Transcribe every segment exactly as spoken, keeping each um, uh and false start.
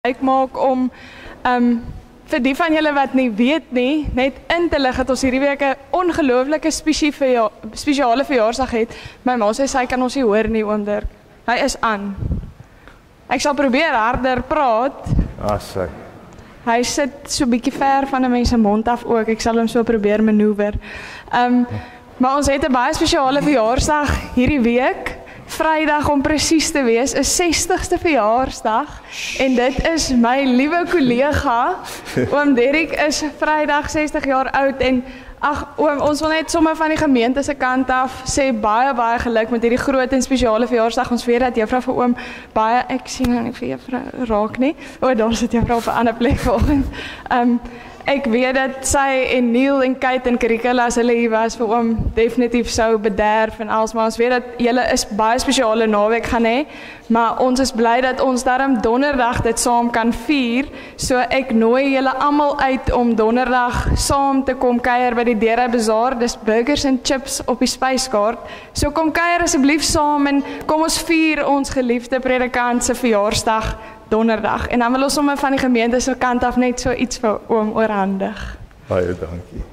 Ek maak om um, vir die van julle wat nie weet nie, net in te lig dat ons hierdie week 'n ongelooflike spesie verja spesiale verjaarsdag het. My ma sê sy kan ons nie hoor nie, oom Dirk. Hy is aan. Ek sal probeer harder praat. Ah, sy. Hy sit so 'n bietjie ver van 'n mens se mond af ook. Ek sal hom so probeer manoeuvreer. Um, maar ons het 'n baie spesiale verjaarsdag hierdie week. Vrydag om presies te wees, 'n sestigste verjaarsdag en dit is my liewe kollega, oom Derek is Vrydag sestig jaar oud en ag oom, ons wil net sommer van die gemeente se kant af sê baie baie geluk met hierdie groot en spesiale verjaarsdag. Ons weet dat juffrou vir oom baie, ek sien nou nie vir juffrou raak nie. O, daar sit juffrou op 'n ander plek vanoggend. Um, Ek weet dat sy en Neil en Kate en Curricula as hulle hier was vir oom definitief sou bederf en alles, maar ons weet dat julle is baie spesiale naweek gaan hê, maar ons is bly dat ons daarom donderdag dit saam kan vier, so ek nooi julle almal uit om donderdag saam te kom kuier by die Dere Bazaar, dis burgers en chips op die spyskaart, so kom kuier asseblief saam en kom ons vier ons geliefde predikant se verjaarsdag donderdag. En dan wil ons sommer van die gemeente se kant af net so iets vir oom oorhandig. Baie dankie.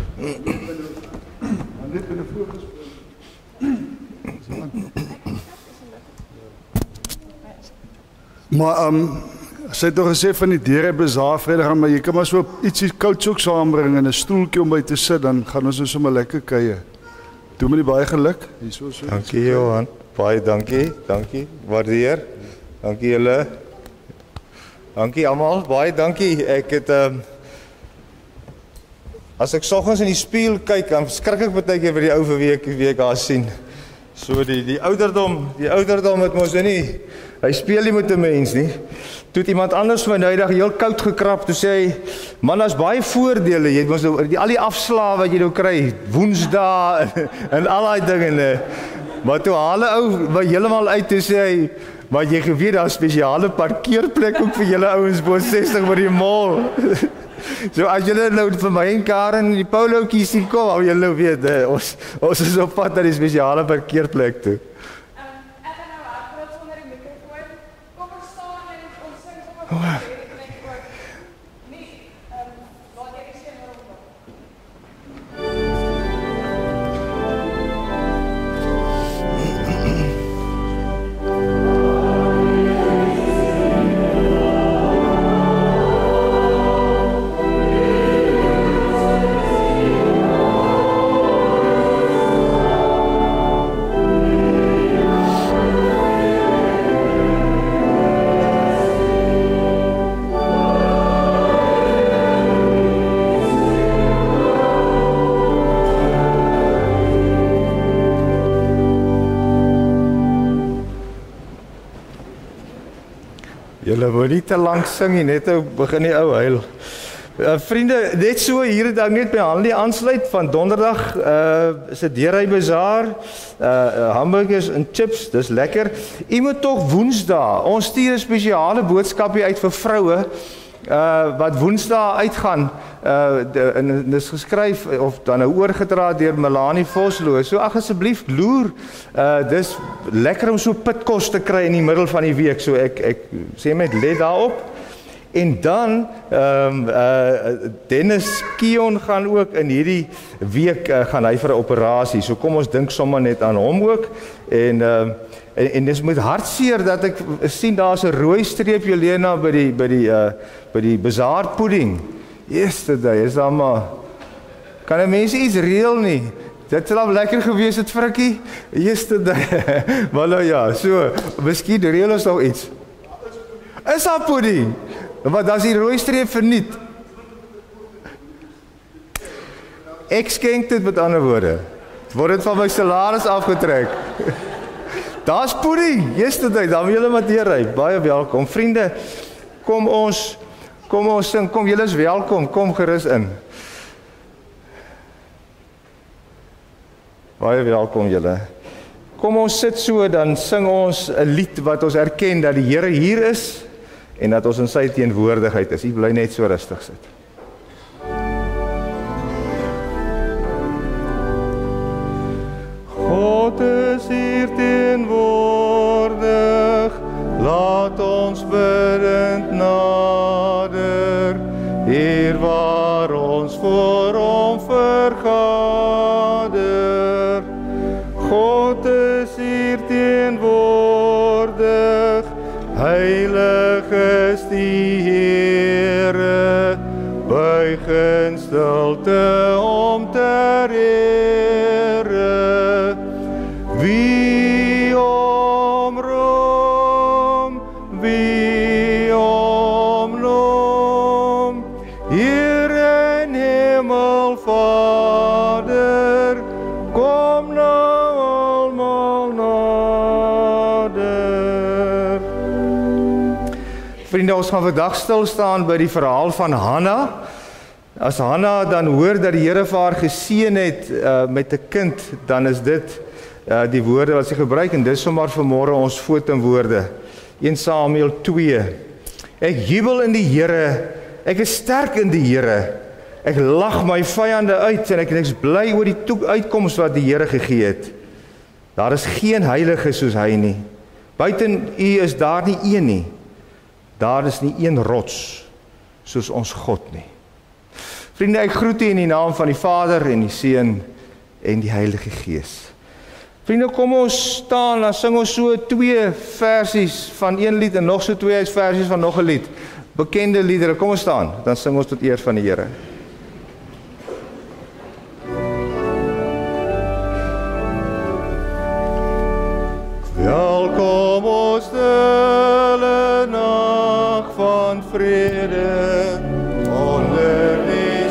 Maar um, sy het nog gesê van die Dere Bazaar Vrydag, maar jy kan maar so ietsie kouds ook saambring en 'n stoeltjie om by te sit, dan gaan ons nou sommer lekker kuier. Doe my baie geluk. Hier so so. Dankie Johan. Baie dankie. Dankie. Waardeer. Dankie julle. Dankie almal, baie dankie. Ek het um, as ek soggens in die spieël kyk, dan skrik ek baie keer vir die ou vir wie ek wie ek daar sien. So die die ouderdom, die ouderdom het mos nie. Hy speel nie met 'n mens nie. Toe het iemand anders my nou eendag heel koud gekrap, toe sê hy, man, daar's baie voordele. Jy het mos nou die al die afslae wat jy nou kry, Woensdae en, en al daai dinge. Maar toe haal 'n ou wat heeltemal uit te sê hy, maar jy geweet daar 'n spesiale parkeerplek ook vir julle ouens bo sestig by die mall. So as julle nou vir my en Karen die polootjies sien kom, hou julle nou weet, he, ons ons is op pad na die spesiale parkeerplek toe. Um, ek gaan nou hardloop sonder die mikrofoon. Kom ons staan en ons sing sommer Oh. Nee, um, laat ek sê maar op. Julle wil nie te lank sing nie, net ou begin die ou huil. Uh, vriende, net so hier het ek net by Hanlie aansluit van donderdag uh, is dit Dere Bazaar, uh, uh, hamburgers en chips, dis lekker. U moet tog Woensdae, ons stuur 'n spesiale boodskapie uit vir vroue uh, wat Woensdae uitgaan. Uh, de, en dis geskryf of dan nou oorgedra deur Melanie Vosloo. So ag asseblief loer. Uh, dis lekker om so pitkos te kry in die middel van die week. So ek ek sê met let daarop. En dan ehm um, uh, Dennis Kion gaan ook in hierdie week uh, gaan hy vir 'n operasie. So kom ons dink sommer net aan hom ook. En ehm uh, en, en dis met hartseer dat ek sien daar's 'n rooi streep Jelena by die by die uh, by die bazaar pudding. Yesterday is dan maar, kan die mense iets reël nie? Dit sal al lekker gewees het, Frikkie. Yesterday, maar nou ja, so, miskien reël ons nog iets. Is daar pudding? Maar dan is die rooi streep verniet. Ek skenk dit met ander woorde. Word dit van my salaris afgetrek. Daar's pudding, yesterday, dan wil julle maar deurry. Baie welkom. Vriende, kom ons Kom ons sing, kom julle is welkom, kom gerus in. Baie welkom julle. Kom ons sit so, dan sing ons 'n lied wat ons erken dat die Here hier is en dat ons in sy teenwoordigheid is. U bly net so rustig sit. God is hier teenwoordig, laat ons bidend na hier waar ons voor hom vergader. God is hier teenwoordig, heilig is die Heere, buig in stilte om ter ere. Wie om roem, wie om loom, Heer en Hemelvader, kom nou almal nader. Vriende, ons gaan vandag stil staan by die verhaal van Hanna. As Hanna dan hoor dat die Here vir haar geseën het uh, met 'n kind, dan is dit uh, die woorde wat sy gebruik, en dis sommer vanmôre ons fotomwoorde. Eerste Samuel twee. Ek jubel in die Here, ek is sterk in die Here. Ek lag my vyande uit en ek is bly oor die uitkoms wat die Here gegee het. Daar is geen heilige soos hy nie. Buiten u is daar nie een nie. Daar is nie een rots soos ons God nie. Vriende, ek groet u in die naam van die Vader en die Seun en die Heilige Gees. Vriende, kom ons staan, dan sing ons so twee versies van een lied en nog so twee versies van nog 'n lied. Bekende liedere, kom ons staan, dan sing ons tot eer van die Here. Welkom ons stille nag van vrede, onder die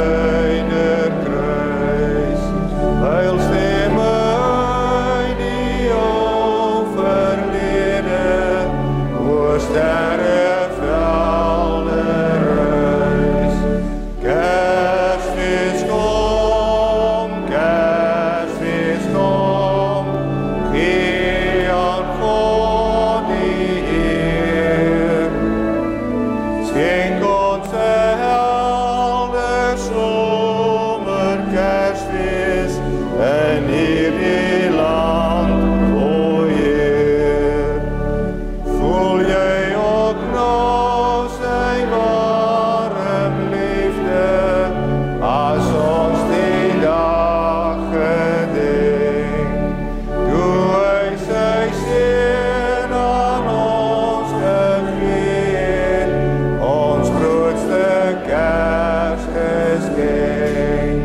suiderkruis, heilstemme uit die ou verlede, oor sterrevelde ruis. Kersfees kom, Kersfees kom, gee aan God die eer. Schenk ons 'n helder somer Kersfees in hierdie land, o Heer. Voel jy ook nou sy warm liefde, as ons die dag gedenk, toe hy sy seun aan ons gegee het, ons grootste Kersgeskenk.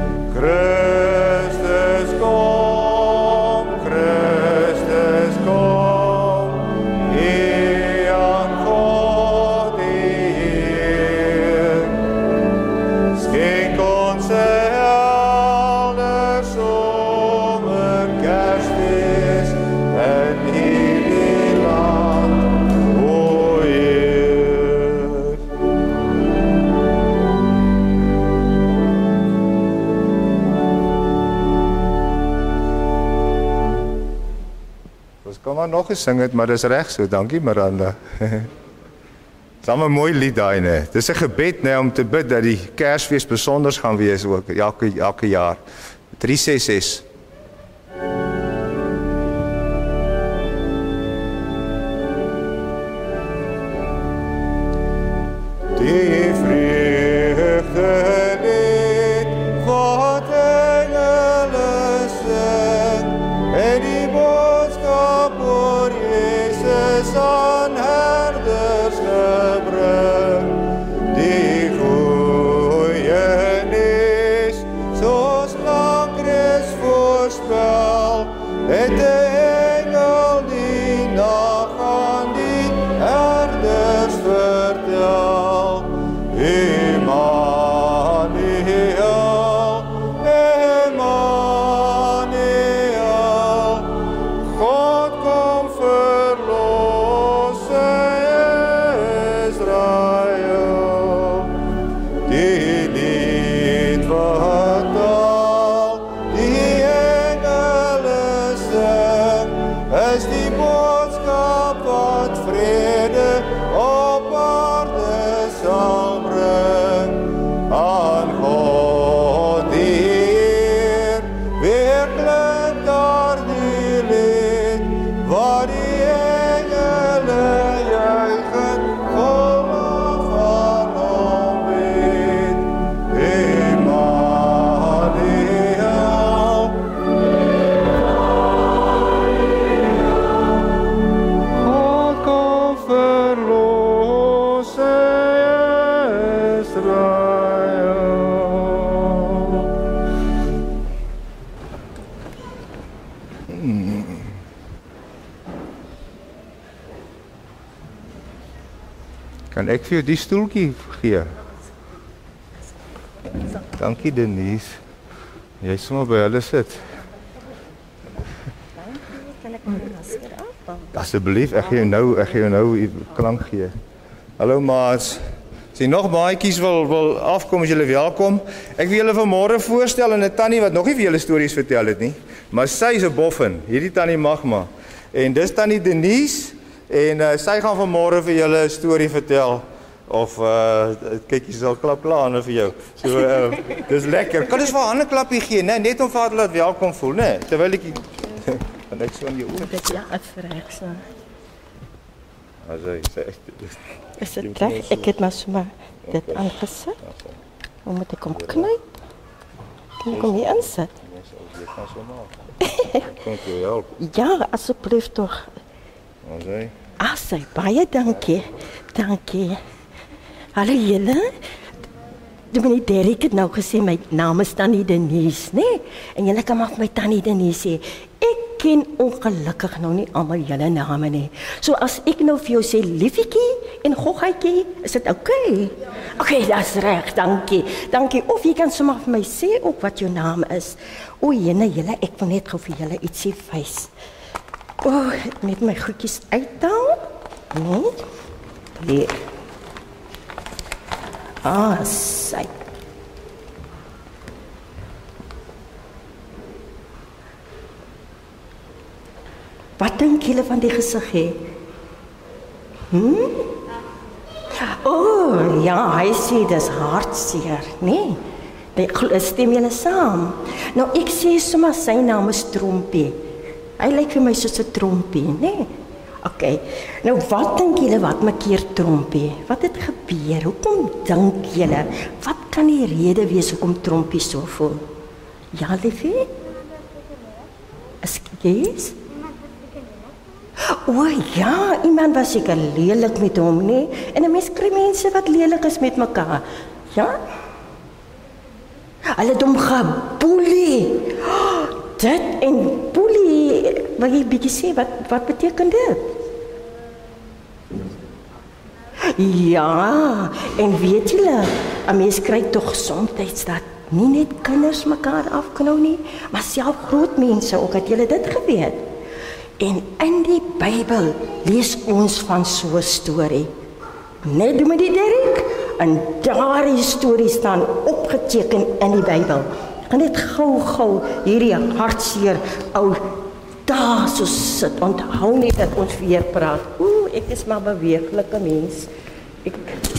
Christus kom, Christus kom, gee aan God die Heer. Schenk ons 'n helder somer Kersfees in hierdie land, o Heer. Ons kan maar nog gesing het, maar dis reg so, dankie Miranda. Dis al 'n mooi lied daai, né? Dis 'n gebed, né, om te bid dat die Kersfees besonders gaan wees ook, elke, elke jaar. drie ses ses. Die vreugdelied wat engele sing, en die boodskap oor Jezus aan herders gebring. Die goeie nuus, soos lank reeds voorspel, het de engel die nag aan die herders vertel. Kan ek vir jou die stoeltjie gee? Dankie Denise. Jy sommer by hulle sit. Kan ek my masker af? Asseblief, ek gee jou nou, ek gee jou nou klank gee. Hallo maats. As jy nog maatjies wil wil afkom, as julle welkom. Ek wil julle vanmôre voorstel aan 'n tannie wat nog nie vir julle stories vertel het nie, maar sy is 'n boffin. Hierdie tannie Magma. En dis tannie Denise en uh, sy gaan vanmôre vir julle 'n storie vertel. Of uh kyk jy sal klap klaar vir jou. So uh, dis lekker. Kan ons vir haar 'n klappie gee, né? Net om vir haar te laat welkom voel, né? Terwyl ek en ek so in jou oë. Dit ja, uitreg so. Asai, sê. Is dit reg? Ek het maar sommer dit aangesit. Hoe moet ek hom knyp? Kan ek hom hier insit? Jy kan so maak. Kom ek jou help. Ja, asseblief tog. Asai. Asai, baie dankie. Dankie. Hallo julle. Dominee Derek het nou gesê my naam is Tannie Denise, né? Nee? En julle kan maar vir my Tannie Denise sê. Ek ken ongelukkig nou nie almal julle name nie. So as ek nou vir jou sê liefietjie en goggetjie, is dit oukei? Okay, dis reg, dankie. Dankie. Of jy kan sommer vir my sê ook wat jou naam is. O, jene julle, ek wil net gou vir julle ietsie wys. O, oh, met my goedjies uithaal. Nee. Hier. Ah, sy. Wat dink julle van die gesig hè? Hm? O, oh, ja, hy sê dis hartseer, nee. Ek stem julle saam. Nou ek sê sommer sy naam is Trompie. Hy lyk vir my soos 'n trompie, nee. Okay. Nou wat dink julle wat maak hier Trompie? Wat het gebeur? Hoekom dink julle? Wat kan die rede wees hoekom Trompie so voel? Ja, liefie? Is yes? O ja, iemand was seker lelik met hom, nee. En 'n mens kry mense wat lelik is met mekaar. Ja? Hulle het hom geboelie. Dit en boelie, wil jy bietjie sê wat wat beteken dit? Ja, en weet julle, 'n mens kry tog soms dat nie net kinders mekaar afknou nie, maar self groot mense ook, het julle dit geweet? En in die Bybel lees ons van so 'n storie. Net met die Derek, en daardie storie staan opgeteken in die Bybel. Ek gaan net gou-gou hierdie hartseer ou daar so sit. Onthou net dat ons weer praat. Oeh, ek is maar 'n beweeglike mens. Ek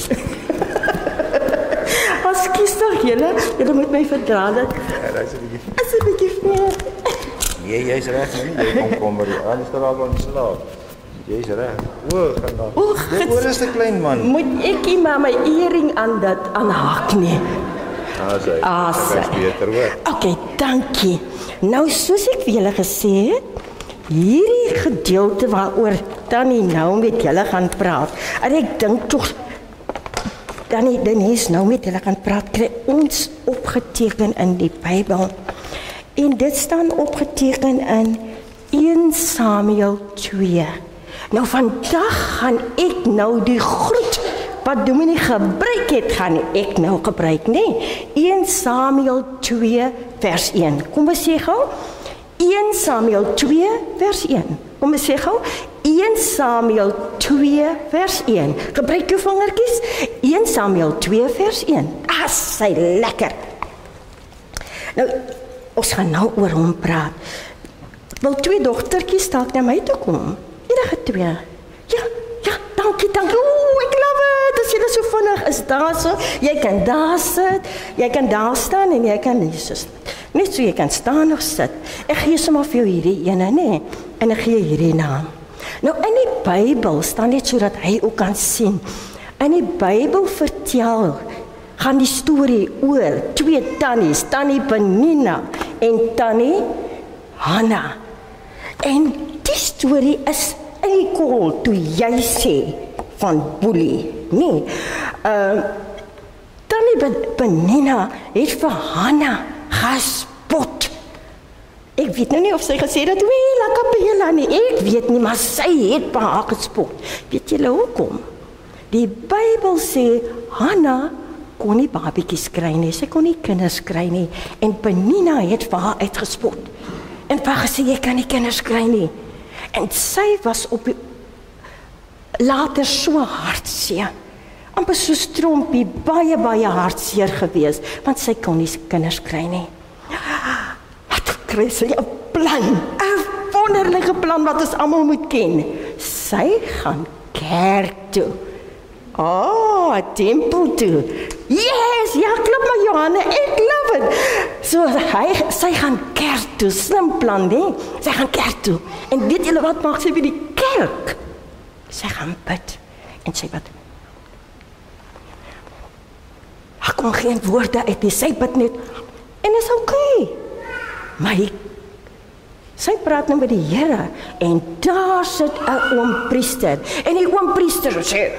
As kies tog julle, julle moet my verdra dat. Ja, dis 'n bietjie. Is 'n bietjie veel. Nee, jy's reg, nee, jy kom kom by die anders raak aan slaap. Jy's reg. O, gaan daar. O, die oor is te klein man. Moet ek nie maar my earring aan dit aanhak nie. Ah, sy. Ah, sy. Dis beter hoor. Okay, dankie. Nou soos ek vir julle gesê het, hierdie gedeelte waaroor Tannie nou met julle gaan praat. En ek dink tog Tannie Denise nou met julle gaan praat, kry ons opgeteken in die Bybel. En dit staan opgeteken in een Samuel twee. Nou vandag gaan ek nou die groet wat Dominee gebruik het, gaan ek nou gebruik, nee. een Samuel twee vers een. Kom ons sê gou. een Samuel twee vers een. Kom ons sê gou. een Samuel twee vers een. Gebruik jou vingertjies. een Samuel twee vers een. Ah, sy lekker. Nou, ons gaan nou oor hom praat. Wil twee dogtertjies dalk na my toe kom? Enige twee. Ja, ja, dankie, dankie. Oeh, ek love it. As jy so vinnig is daar so, jy kan daar sit, jy kan daar staan en jy kan nie so net so jy kan staan of sit. Ek gee sommer vir jou hierdie ene, nê? En ek gee hierdie naam. Nou in die Bybel staan net sodat hy ook kan sien. In die Bybel vertel gaan die storie oor twee tannies, Tannie Penina en Tannie Hanna. En die storie is in die kool toe jy sê van boelie, nee. Uh, Tannie Penina het vir Hanna gespot. Ek weet nou nie of sy gesê het, wee, lekker Bella nie. Ek weet nie, maar sy het vir haar gespot. Weet julle hoekom? Die Bybel sê Hanna kon nie babietjies kry nie, sy kon nie kinders kry nie en Penina het vir haar uitgespot en vir haar gesê jy kan nie kinders kry nie. En sy was op die later so hartseer. Amper so Trompie baie baie hartseer gewees want sy kon nie kinders kry nie. Maar toe kry sy 'n plan, 'n wonderlike plan wat ons almal moet ken. Sy gaan kerk toe. Oh, tempel toe. Yes, ja, klop maar Johanne, ek love it. So hy, sy gaan kerk toe, slim plan, hè? Sy gaan kerk toe. En weet julle wat maak sy by die kerk? Sy gaan bid. En sy bid. Haar kom geen woorde uit nie, sy bid net. En is oké. Maar hy, sy praat nou met die Here. En daar sit 'n oom priester. En die oom priester sê,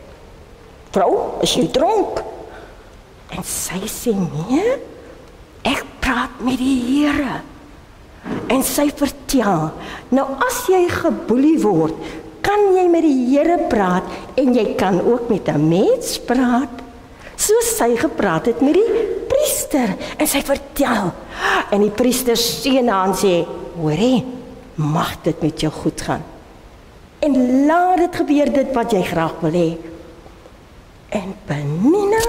vrou, is jy dronk? En sy sê, nee, ek praat met die Here. En sy vertel, nou as jy geboelie word, kan jy met die Here praat en jy kan ook met 'n mens praat. Soos sy gepraat het met die priester. En sy vertel. En die priester seën haar en sê, hoorie, mag dit met jou goed gaan. En laat dit gebeur dit wat jy graag wil hê. En Penina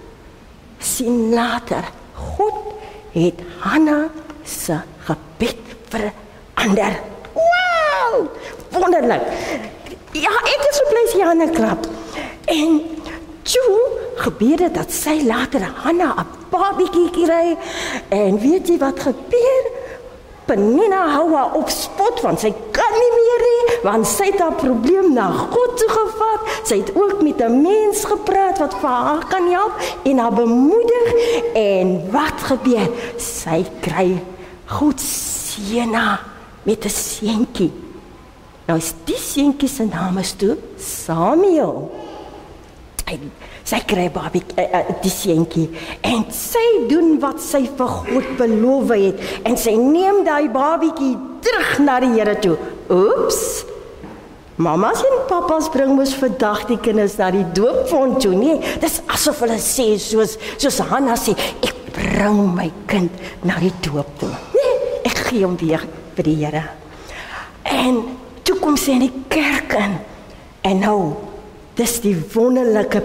sien later, God het Hanna se gebed verander. Wow! Wonderlik. Ja, ek is so bly sy Hanna klap. En toe gebeur dit dat sy later Hanna 'n babietjie kry. En weet jy wat gebeur? Penina hou haar op spot, want sy kan nie meer nie, want sy het haar probleem na God toe gevat. Sy het ook met 'n mens gepraat wat vir haar kan help en haar bemoedig. En wat gebeur? Sy kry God seën haar met 'n seentjie. Nou is die seentjie se naam is toe Samuel. En sy kry babie, uh, uh, die seentjie, en sy doen wat sy vir God beloof het, en sy neem daai babietjie terug na die Here toe. Oeps, mamas en papas bring mos vandag die kinders na die doopfont toe, nee, dis asof hulle sê, soos, soos Hanna sê, ek bring my kind na die doop toe. Nee, ek gee hom weer vir die Here. En toe kom sy in die kerk in, en nou, dis die wonderlike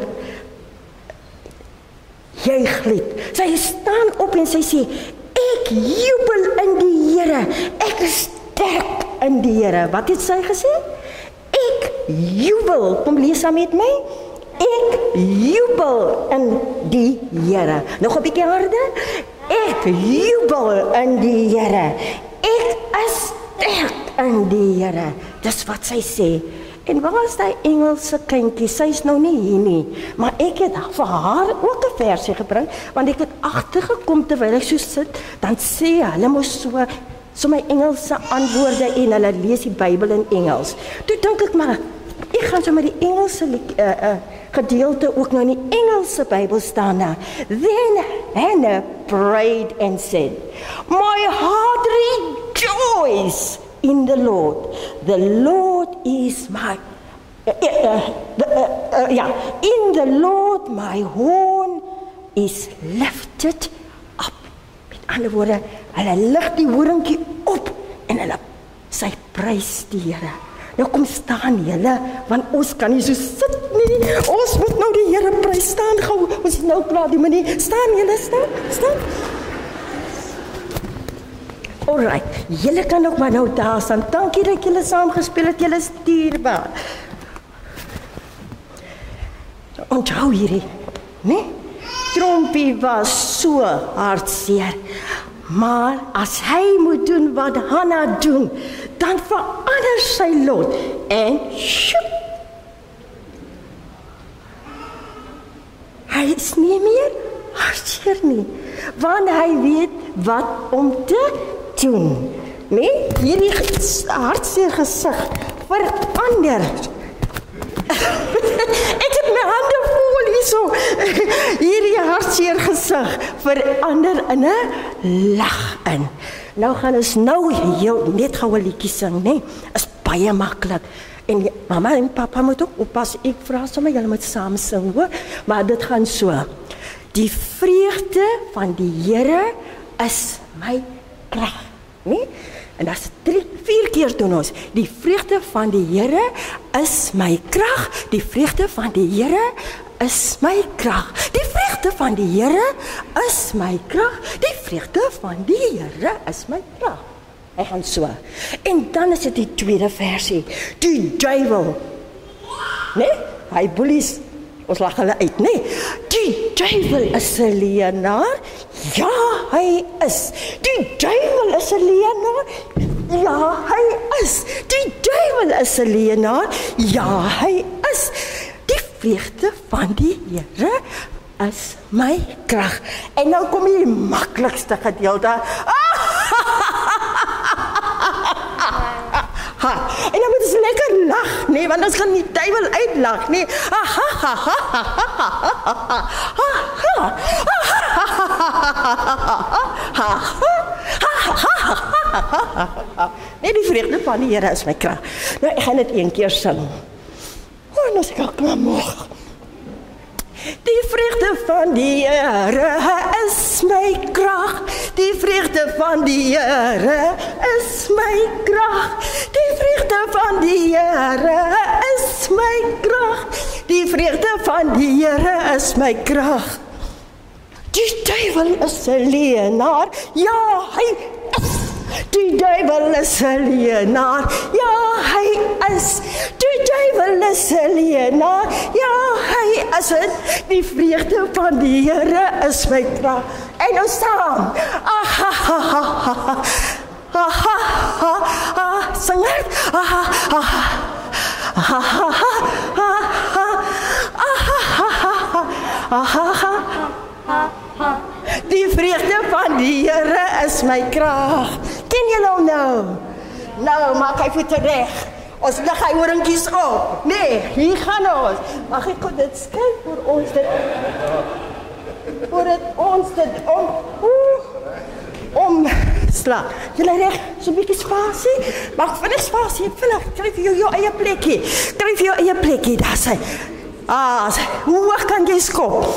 juiglied. Sy staan op en sy sê, ek jubel in die Here, ek is sterk in die Here. Wat het sy gesê? Ek jubel, kom lees saam met my, ek jubel in die Here. Nog 'n bietjie harder, ek jubel in die Here, ek is sterk in die Here. Dis wat sy sê. En waar is die Engelse kindjie? Sy is nou nie hier nie, maar ek het vir haar ook 'n versie gebring, want ek het agtergekom terwyl ek so sit, dan sê hulle mos so, so my Engelse antwoorde en hulle lees die Bybel in Engels. Toe dink ek maar, ek gaan so met die Engelse uh, uh, gedeelte ook nou in die Engelse Bybel staan na. Then Hannah prayed and said, my heart rejoices in the Lord. The Lord is my, uh, uh, the, uh, uh, yeah, in the Lord my horn is lifted up. Met ander woorde, hulle lig die horingkie op en hulle, sy prys die Here. Nou kom staan julle, want ons kan nie so sit nie. Ons moet nou die Here prys. Staan gou. Ons is nou klaar die manier. Staan julle, staan, staan. Alright, julle kan ook maar nou daar staan. Dankie dat julle saam gespeel het, julle is dierbaar. Onthou hierdie, né? Trompie was so hartseer. Maar as hy moet doen wat Hanna doen, dan verander sy lot. En sjoep, hy is nie meer hartseer nie, want hy weet wat om te doen. Nee, hierdie hartseer gesig verander. Ek het my hande vol hierso. Hierdie hartseer gesig verander in 'n lag in. Nou gaan ons nou heel net gou 'n liedjie sing, né? Nee? baie maklik. En die, mama en papa moet ook oppas. Ek vra sommer julle moet saam sing, hoor. Maar dit gaan so. Die vreugde van die Here is my krag, nee? En dat is drie, vier keer doen ons. Die vreugde van die Here is my krag. Die vreugde van die Here is my krag. Die vreugde van die Here is my krag. Die vreugde van die Here is my krag. Hy gaan so. En dan is dit die tweede versie. Die duiwel. Nee? Hy bullies. Ons lag hulle uit, nee. Die duiwel is 'n leienaar. Ja, hy is. Die duiwel is 'n leienaar. Ja, hy is. Die duiwel is 'n leienaar. Ja, hy is. Die vreugde van die Here is my krag. En nou kom die maklikste gedeelte. Ha, en dan moet ons lekker lag, nee, want ons gaan die duiwel uitlag, nee. Nee, die vreugde van die Here is my krag. Nou, ek gaan dit een keer sing. Oh, nou sê ek maar moeg. Die vreugde van die Here is my krag. Die vreugde van die Here is my krag. Die vreugde van die Here is my krag. Die vreugde van die Here is my krag. Die duiwel is 'n leienaar. Ja, hy is. Die duiwel is 'n leienaar. Ja, hy is. Die duiwel is 'n leienaar. Ja, hy is het. Die vreugde van die Here is my krag. En ons saam. Aha, ha, ha, ha. Aha, ha, ha. Sing het. Aha, ha, ha. Aha, ha, ha. Aha, ha, ha. Aha, ha. Die vreugde van die Here is my krag. Ken julle hom nou? Nou, maak hy voete reg. Ons lig hy horingkies op. Nee, hier gaan ons. Mag ek dit skryf vir ons dit? Voor dit ons dit om... Om... Sla. Julle reg, so 'n bietjie spasie. Mag vinnig spasie, vinnig. Kry vir jou jou eie plekkie. Kry vir jou eie plekkie, daar sy. Ah, hoe hoog kan jy skop?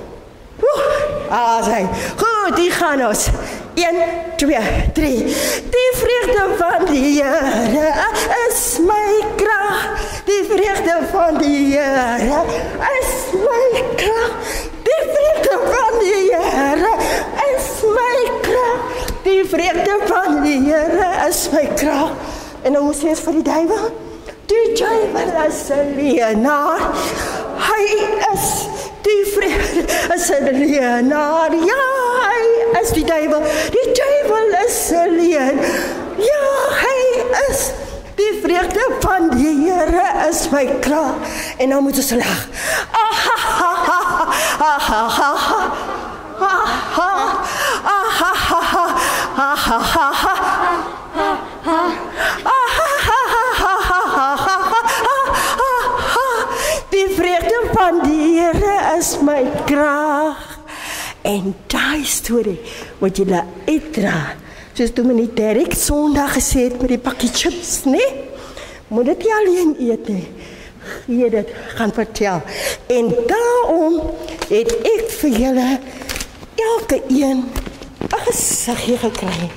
Ah, sy. Goed, die gaan ons. een, twee, drie. Die vreugde van die Here is my krag. Die vreugde van die Here is my krag. Die vreugde van die Here is my krag. Die vreugde van die Here is my krag. En nou sê ons vir die duiwel, die duiwel is 'n leienaar. Hy is. Die vreugde is 'n leienaar. Ja, hy is die duiwel. Die duiwel is 'n leienaar. Ja, hy is. Die vreugde van die Here is my krag. En nou moet ons lag. Aha, ha, ha, ha, ha, ha, ha. Aha, aha, ha, ha, aha, ha, ha. Die vreugde van die Here is my krag. En daai storie moet julle uitdra. Soos Dominee Derek Sondag gesê het met die pakkie chips, nee? Moet dit nie alleen eet nie. Gee dit, gaan vertel. En daarom het ek vir julle elke een 'n gesiggie gekry.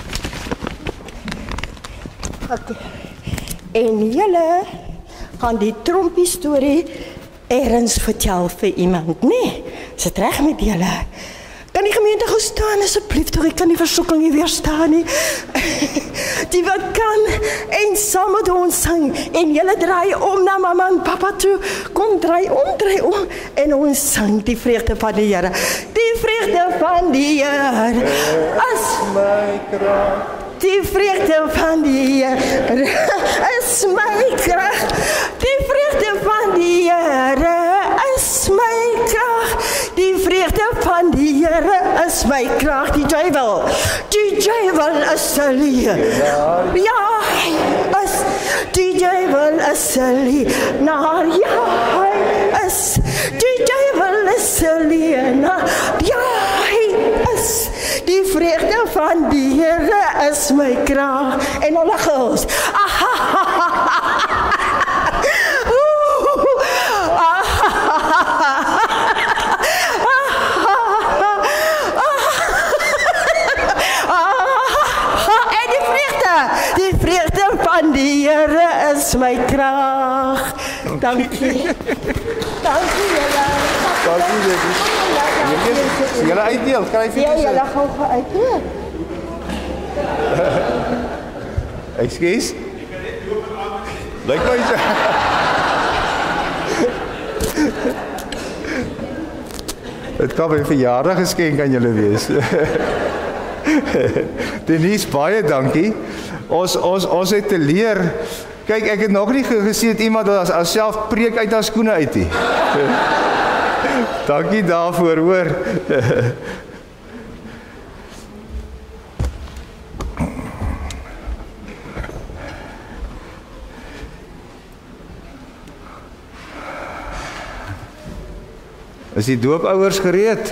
Okay. En julle gaan die trompie storie ergens vertel vir iemand, nee? Is dit reg met julle? Kan die gemeente gou staan asseblief, tog ek kan die versoeking nie weerstaan nie. Die wat kan en saam met ons sing en julle draai om na mamma en papa toe. Kom draai om, draai om en ons sing die vreugde van die Here. Die vreugde van die Here is my krag. Die vreugde van die Here is my krag. Die vreugde van die Here is my krag. Die vreugde van die Here is my krag. Die duiwel, die duiwel is 'n leienaar. Ja, hy is. Die duiwel is 'n leienaar. Ja, hy is. Die duiwel is 'n leienaar. Ja, hy is. Die vreugde van die Here is my krag. En nou lag ons. Aha, ha, ha. Dankie. Dankie julle. Dankie Jackie. Julle julle uitdeel, kry vir Ja, julle gaan gou uitdeel. Ekskuus. Lyk my so. Dit kan 'n verjaardag geskenk aan julle wees. Denise, baie dankie. Ons ons ons het te leer. Kyk, ek het nog nie gesien dat iemand as as self preek uit haar skoene uit nie. Dankie daarvoor, hoor. Is die doopouers gereed?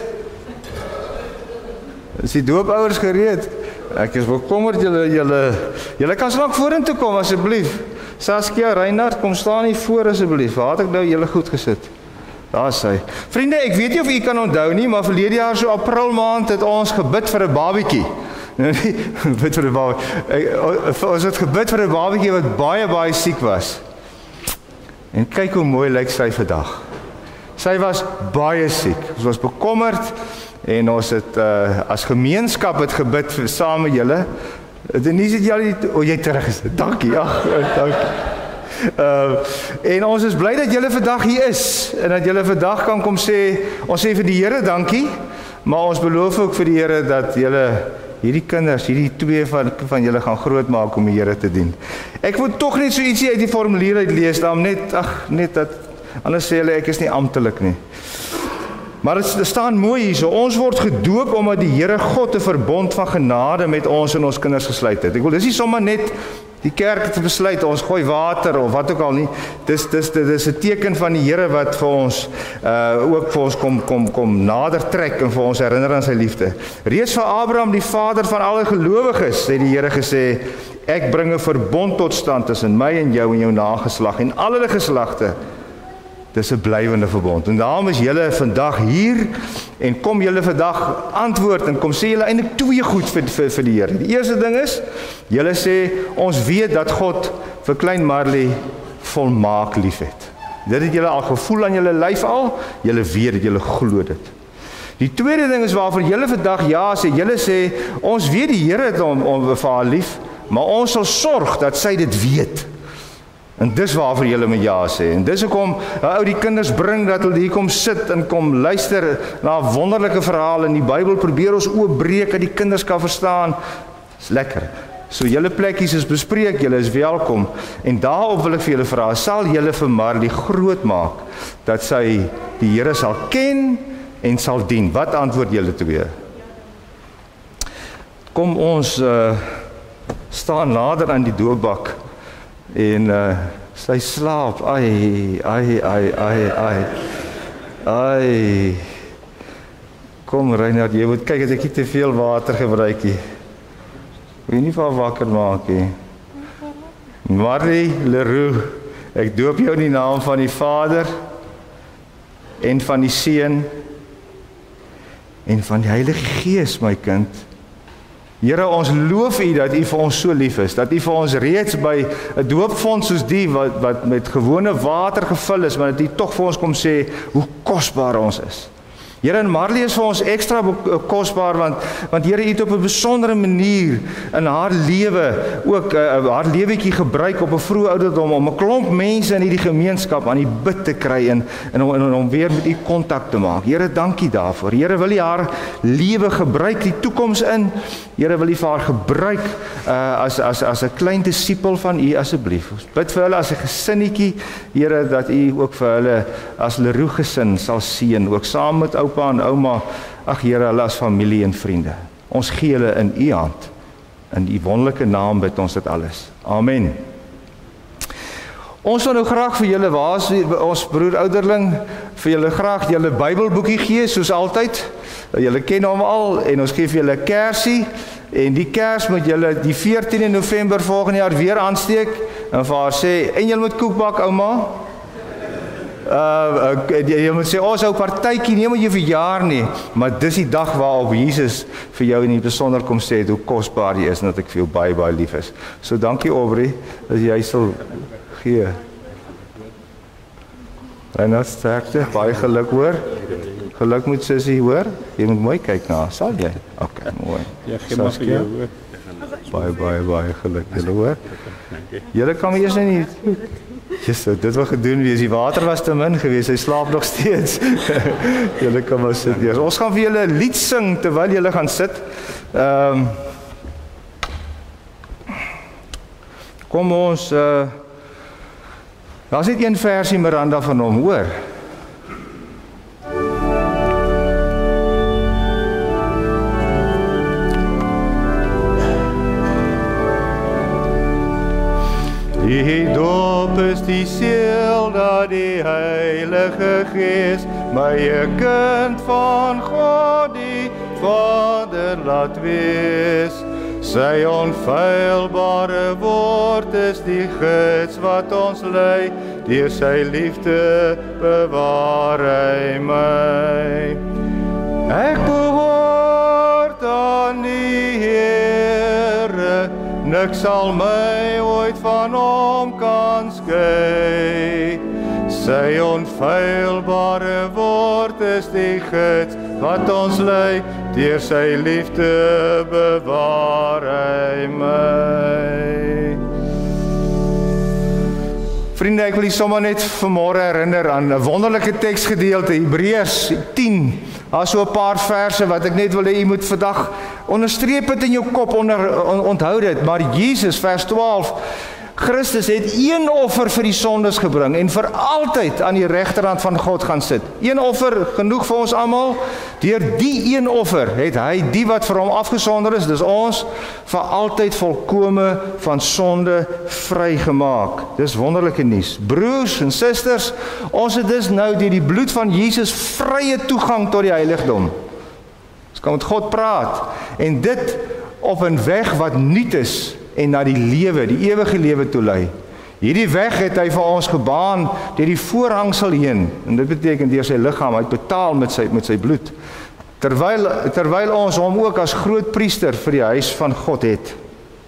Is die doopouers gereed? Ek is bekommerd julle julle julle kan lank vorentoe kom asseblief. Saskia, Reinhard, kom staan hier voor asseblief. Waar het ek nou julle goed gesit? Daar is hy. Vriende, ek weet nie of u kan onthou nie, maar verlede jaar so April maand het ons gebid vir 'n babatjie. Nee, bid vir 'n babatjie. Ons het gebid vir 'n babatjie wat baie baie siek was. En kyk hoe mooi lyk sy vandag. Sy was baie siek. Ons was bekommerd en ons het uh, as gemeenskap het gebid vir saam met julle. Denise, het jy o, jy terug is. Dankie. Ag, dankie. Uh, en ons is bly dat julle vandag hier is en dat julle vandag kan kom sê, ons sê vir die Here dankie, maar ons beloof ook vir die Here dat julle hierdie kinders, hierdie twee van van julle gaan grootmaak om die Here te dien. Ek wil tog net so ietsie uit die formulier uit lees, dan net ag net dat anders sê hulle ek is nie amptelik nie. Maar dit staan mooi hierso, ons word gedoop omdat die Here God 'n verbond van genade met ons en ons kinders gesluit het. Ek wil dis nie sommer net die kerk te besluit, ons gooi water of wat ook al nie. Dis dis dit is 'n teken van die Here wat vir ons uh ook vir ons kom kom kom nader trek en vir ons herinner aan sy liefde. Reeds vir Abraham, die vader van alle gelowiges, het die Here gesê, ek bring 'n verbond tot stand tussen my en jou en jou nageslag en al hulle geslagte. Dis 'n blywende verbond. En daarom is julle vandag hier en kom julle vandag antwoord en kom sê julle eintlik twee goed vir vir vir die Here. Die eerste ding is, julle sê ons weet dat God vir klein Marley volmaak liefhet. Dit het julle al gevoel aan julle lyf al, julle weet dit, julle glo dit. Die tweede ding is waarvoor julle vandag ja sê, julle sê ons weet die Here het hom om vir haar lief, maar ons sal sorg dat sy dit weet. En dis waarvoor julle met ja sê. En dis hoekom ou die kinders bring dat hulle hier kom sit en kom luister na wonderlike verhale in die Bybel, probeer ons oopbreek dat die kinders kan verstaan. Dis lekker. So julle plekkies is bespreek, julle is welkom. En daarop wil ek vir julle vra, sal julle vir Marley groot maak dat sy die Here sal ken en sal dien? Wat antwoord julle twee? Kom ons uh, staan nader aan die doopbak. En uh, sy slaap, ai, ai, ai, ai, ai, ai. Kom Reinhard, jy moet kyk dat ek nie te veel water gebruik nie. Wil jy nie van wakker maak nie. Marie Leroux, ek doop jou in die naam van die Vader en van die Seun en van die Heilige Gees, my kind. Here, ons loof U dat U vir ons so lief is, dat U vir ons reeds by 'n doopfonds soos die wat wat met gewone water gevul is, maar dat U tog vir ons kom sê hoe kosbaar ons is. Here, en Marley is vir ons ekstra kosbaar want want Here, U het op 'n besondere manier in haar lewe ook uh, haar lewetjie gebruik op 'n vroeë ouderdom om 'n klomp mense in hierdie gemeenskap aan die bid te kry en en om, en om weer met U kontak te maak. Here, dankie daarvoor. Here, wil U haar lewe gebruik die toekoms in. Here, wil U vir haar gebruik uh, as as as 'n klein disipel van U asseblief. Ons bid vir hulle as 'n gesinnetjie, Here, dat U ook vir hulle as Leroux gesin sal seën, ook saam met oupa en ouma, ag Here, hulle as familie en vriende. Ons gee hulle in U hand. In U wonderlike naam bid ons dit alles. Amen. Ons wil nou graag vir julle, waar is ons broer ouderling, vir julle graag julle Bybelboekie gee, soos altyd. Julle ken hom al en ons gee vir julle 'n kersie en die kers moet julle die veertiende November volgende jaar weer aansteek en vir haar sê, en julle moet koek bak, ouma. Uh, uh, jy moet sê, ons hou partytjie, nie met jou verjaar nie, maar dis die dag waarop Jesus vir jou in die besonder kom sê, hoe kosbaar jy is, en dat ek vir jou baie, baie lief is. So dankie Aubrey, dat jy sal gee. En dat sterkte, baie geluk hoor. Geluk moet sussie hoor. Jy moet mooi kyk na, sal jy? OK, mooi. Ja, gee maar vir jou hoor. Baie, baie, baie geluk, julle hoor. Julle kan my eers nie... Jesus, dit wat gedoen wees, die water was te min geweest, hy slaap nog steeds. Julle kan maar sit eers. Ons gaan vir julle 'n lied sing terwyl julle gaan sit. Ehm um, Kom ons, uh, daar is net een versie Miranda van hom, hoor. Die doop is die seel dat die Heilige Gees my 'n kind van God die Vader laat wees. Sy onfeilbare woord is die gids wat ons lei, deur sy liefde bewaar hy my. Ek behoort aan die Here, niks sal my ooit van hom kan skei. Sy onfeilbare woord is die gids wat ons lei, deur sy liefde bewaar hy my. Vriende, ek wil u sommer net vanmôre herinner aan 'n wonderlike teksgedeelte, Hebreërs tien. Daar is so 'n paar verse wat ek net wil hê u moet vandag onderstreep dit in jou kop, onder, on, onthou dit, maar Jesus, vers twaalf, Christus het een offer vir die sondes gebring en vir altyd aan die regterhand van God gaan sit. Een offer genoeg vir ons almal. Deur die een offer het hy die wat vir hom afgesonder is, dis ons, vir altyd volkome van sonde vrygemaak. Dis wonderlike nuus. Broers en susters, ons het dus nou deur die bloed van Jesus vrye toegang tot die heiligdom. Ons kan met God praat en dit op 'n weg wat nuut is en na die lewe, die ewige lewe toe lei. Hierdie weg het hy vir ons gebaan deur die voorhangsel heen, en dit beteken deur sy liggaam, hy het betaal met sy met sy bloed. Terwyl terwyl ons hom ook as groot priester vir die huis van God het.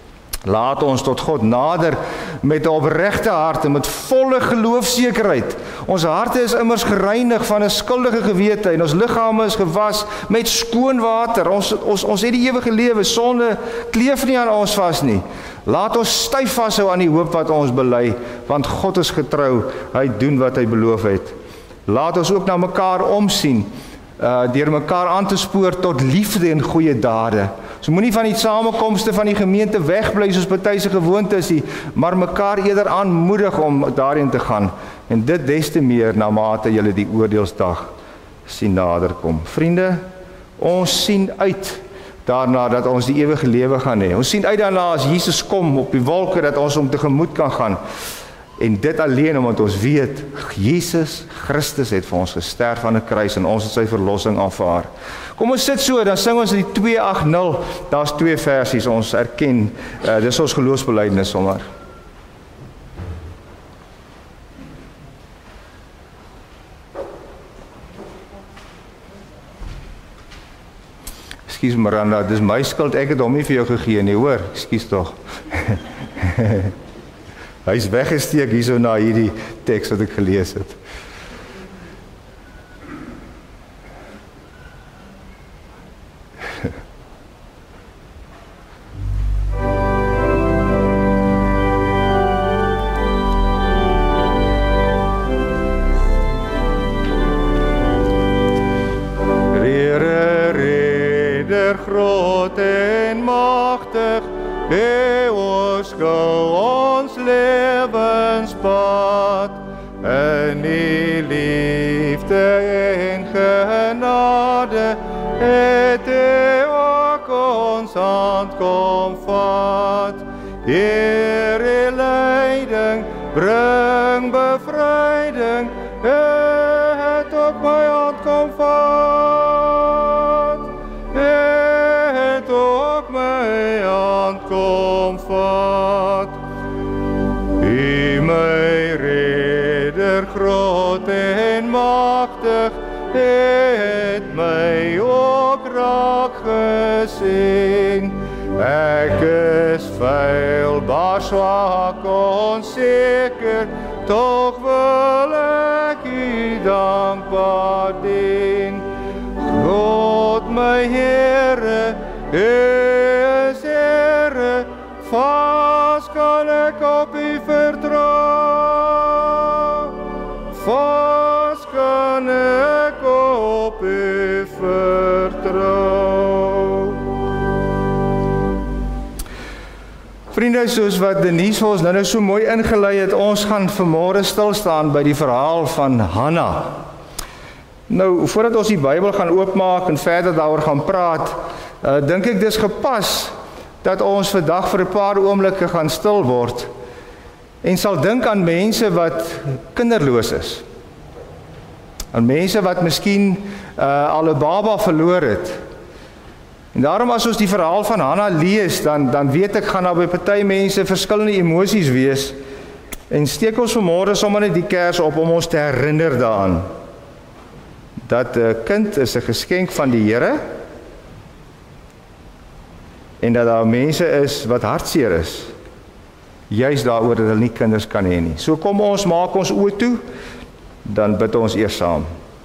Laat ons tot God nader met 'n opregte hart en met volle geloofsekerheid. Ons harte is immers gereinig van 'n skuldige gewete en ons liggame is gewas met skoon water. Ons ons ons het die ewige lewe, sonde kleef nie aan ons vas nie. Laat ons styf vashou aan die hoop wat ons bely, want God is getrou. Hy doen wat hy beloof het. Laat ons ook na mekaar omsien, uh, deur mekaar aan te spoor tot liefde en goeie dade. So moenie van die samekomste van die gemeente wegbly soos party se gewoonte is nie, maar mekaar eerder aanmoedig om daarin te gaan. En dit des te meer na mate julle die oordeelsdag sien naderkom. Vriende, ons sien uit daarna dat ons die ewige lewe gaan hê. Ons sien uit daarna as Jesus kom op die wolke dat ons hom tegemoet kan gaan. En dit alleen omdat ons weet, Jesus Christus het vir ons gesterf aan 'n kruis en ons het sy verlossing aanvaar. Kom ons sit so, dan sing ons die twee agt nul, daar's twee versies, ons erken, uh, dis ons geloofsbelijdenis sommer. Ekskuus Miranda, dis my skuld, ek het hom nie vir jou gegee nie, hoor, ekskuus tog. Hy is weggesteek hierso na hierdie teks wat ek gelees het. Here, Redder, groot en magtig, beoorskou ons lewenspad in die liefde en genade het hy ook ons hand kom vat. Deur die leiding bring bevryding, het ook my hand kom vat. Het ook my hand kom vat. U my Redder, groot en magtig, het my ook raak gesien. Ek is feilbaar, swak, onseker, tog wil ek u God my Here, U is Here, vas kan ek op U vertrou. Vas kan ek op U vertrou. Vriende, soos wat Denise vir ons nou nou so mooi ingelei het, ons gaan vanmôre stil staan by die verhaal van Hanna. Nou, voordat ons die Bybel gaan oopmaak en verder daaroor gaan praat, uh, dink ek dis gepas dat ons vandag vir 'n paar oomblikke gaan stil word en sal dink aan mense wat kinderloos is. Aan mense wat miskien uh, al 'n baba verloor het. En daarom as ons die verhaal van Hanna lees, dan, dan weet ek, gaan daar by party mense verskillende emosies wees, en steek ons vanmôre sommer net die kers op om ons te herinner daaraan, dat 'n kind is 'n geskenk van die Here, en dat daar mense is wat hartseer is, juis daaroor dat hulle nie kinders kan hê nie. So kom ons, maak ons oë toe, dan bid ons eers saam.